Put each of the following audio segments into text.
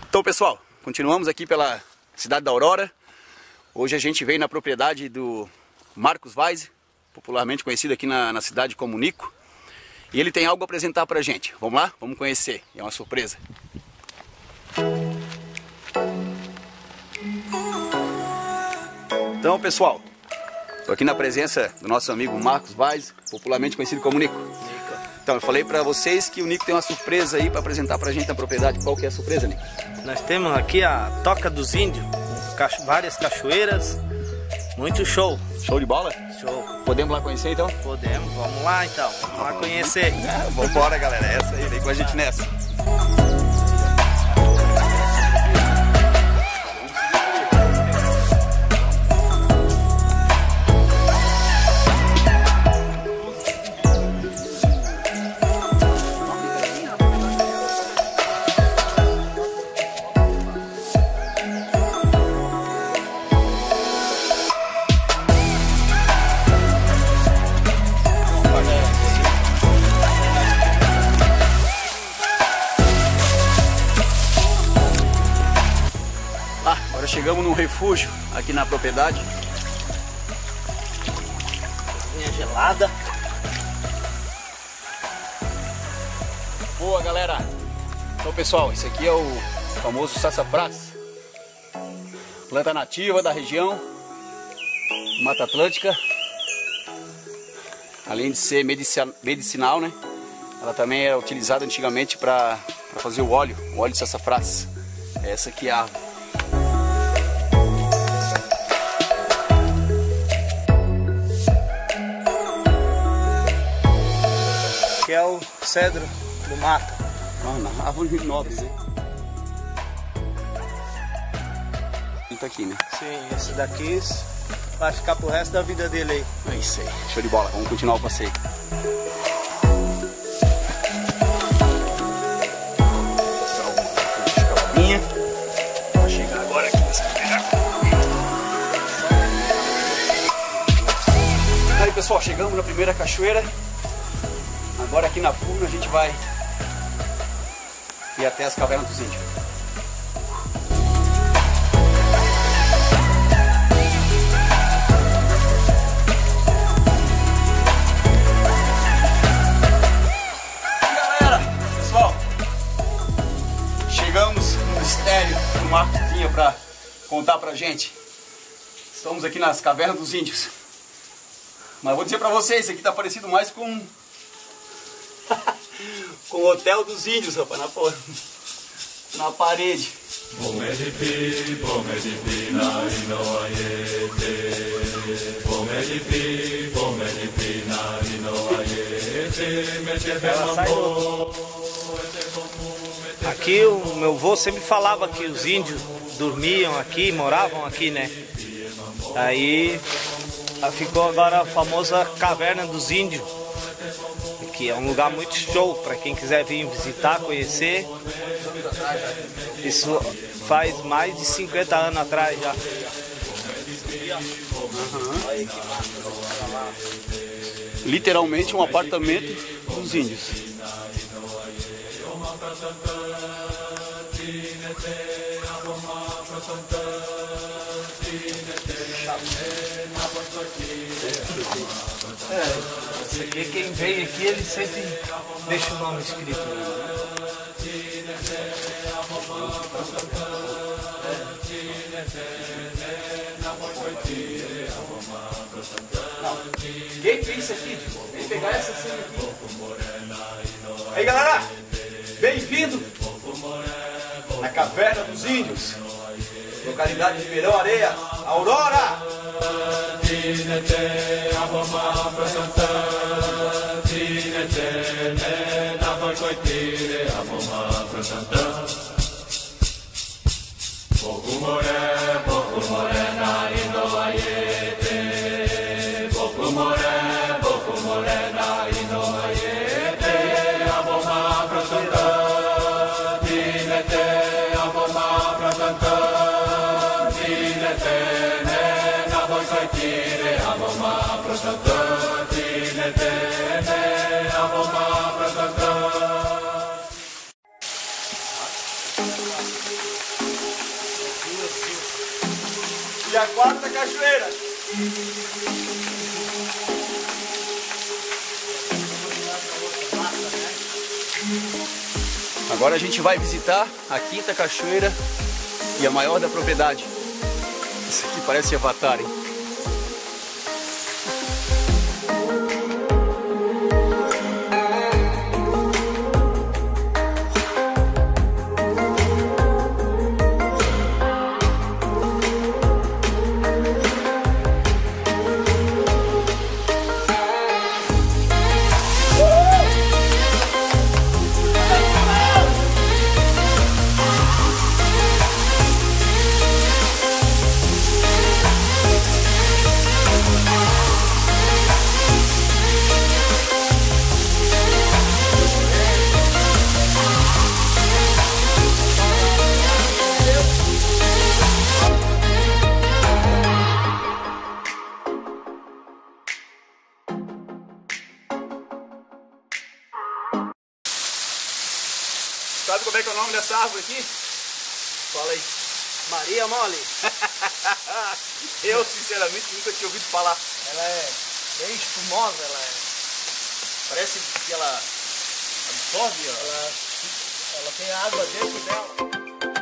Então, pessoal, continuamos aqui pela cidade da Aurora. Hoje a gente veio na propriedade do Marcos Weise, popularmente conhecido aqui na cidade como Nico. E ele tem algo a apresentar pra gente. Vamos lá? Vamos conhecer. É uma surpresa. Então, pessoal, estou aqui na presença do nosso amigo Marcos Weise, popularmente conhecido como Nico. Então, eu falei pra vocês que o Nico tem uma surpresa aí pra apresentar pra gente na propriedade. Qual que é a surpresa, Nico? Nós temos aqui a Toca dos Índios, várias cachoeiras, muito show. Show de bola? Show. Podemos lá conhecer então? Podemos, vamos lá então, vamos lá conhecer. Vamos embora, galera, é essa aí, vem com a gente nessa. Agora chegamos num refúgio aqui na propriedade. Minha gelada. Boa, galera! Então, pessoal, esse aqui é o famoso sassafrás, planta nativa da região, Mata Atlântica. Além de ser medicinal, né? Ela também era utilizada antigamente para fazer o óleo de sassafrás. Essa aqui é a árvore. Que é o cedro do mato. Ah, árvore nobre, né? Tá aqui, né? Sim, esse daqui vai ficar pro resto da vida dele aí. É isso aí, show de bola, vamos continuar o passeio. Vou chegar agora aqui nessa cadeira. Aí, pessoal, chegamos na primeira cachoeira. Agora aqui na Furna a gente vai ir até as Cavernas dos Índios. E galera, pessoal, chegamos no mistério que o Marcos tinha para contar pra gente. Estamos aqui nas Cavernas dos Índios. Mas vou dizer pra vocês, isso aqui tá parecido mais com o Hotel dos Índios, rapaz, na parede. Aqui o meu avô sempre falava que os índios dormiam aqui, moravam aqui, né? Aí ficou agora a famosa Caverna dos Índios, que é um lugar muito show para quem quiser vir visitar, conhecer. Isso faz mais de 50 anos atrás já. Literalmente um apartamento dos índios. Isso aqui, quem vem aqui, ele sempre deixa o nome escrito. Quem fez isso aqui? Vem pegar essa cena aqui. Aí, galera, bem-vindo na Caverna dos Índios, localidade de Ribeirão Areia, Aurora. Dia 4 da cachoeira. Agora a gente vai visitar a quinta cachoeira e a maior da propriedade. Isso aqui parece Avatar, hein? Sabe como é que é o nome dessa árvore aqui? Fala aí. Maria Mole. Eu, sinceramente, nunca tinha ouvido falar. Ela é bem espumosa, ela é. Parece que ela absorve, ó. Ela tem água dentro dela.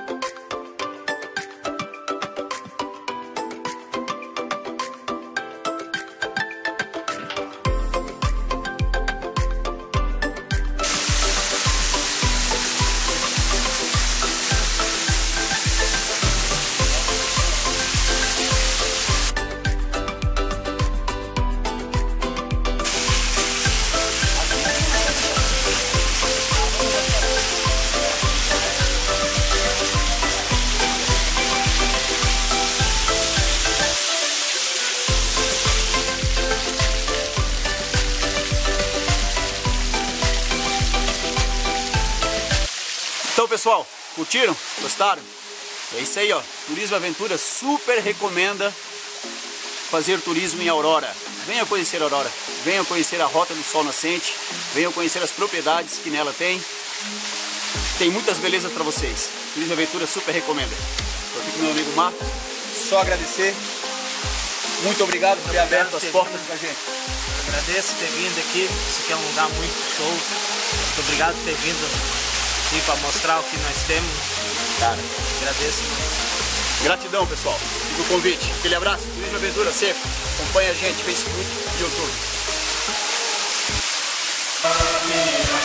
Então, pessoal, curtiram? Gostaram? É isso aí, ó. Turismo Aventura super recomenda fazer turismo em Aurora. Venham conhecer a Aurora, venham conhecer a Rota do Sol Nascente, venham conhecer as propriedades que nela tem. Tem muitas belezas para vocês. Turismo Aventura super recomenda. Estou aqui com meu amigo Marcos. Só agradecer. Muito obrigado por ter aberto as portas pra gente. Agradeço ter vindo aqui. Isso aqui é um lugar muito show. Muito obrigado por ter vindo aqui para mostrar o que nós temos. Cara, agradeço. Gratidão, pessoal. Fica o convite. Aquele abraço. Turismo Aventura sempre. Acompanha a gente, Facebook e YouTube.